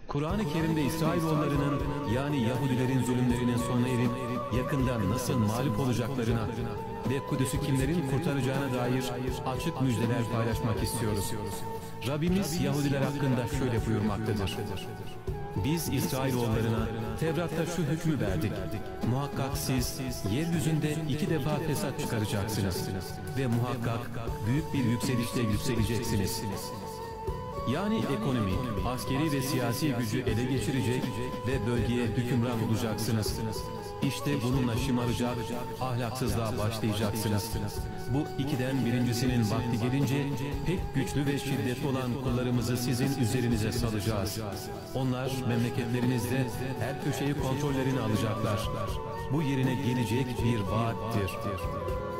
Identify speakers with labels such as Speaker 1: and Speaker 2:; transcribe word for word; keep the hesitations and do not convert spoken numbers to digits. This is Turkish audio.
Speaker 1: Kur'an-ı Kerim'de İsrailoğullarının yani Yahudilerin zulümlerinin sona erip yakında nasıl mağlup olacaklarına ve Kudüs'ü kimlerin kurtaracağına dair açık müjdeler paylaşmak istiyoruz. Rabbimiz Yahudiler hakkında şöyle buyurmaktadır. Biz İsrailoğullarına Tevrat'ta şu hükmü verdik. Muhakkak siz yeryüzünde iki defa fesat çıkaracaksınız ve muhakkak büyük bir yükselişle yükseleceksiniz. Yani ekonomik, askeri ve siyasi gücü ele geçirecek ve bölgeye hükümran olacaksınız. İşte bununla şımaracak, ahlaksızlığa başlayacaksınız. Bu ikiden birincisinin vakti gelince pek güçlü ve şiddetli olan kullarımızı sizin üzerinize salacağız. Onlar memleketlerinizde her köşeyi kontrollerini alacaklar. Bu yerine gelecek bir vaattir.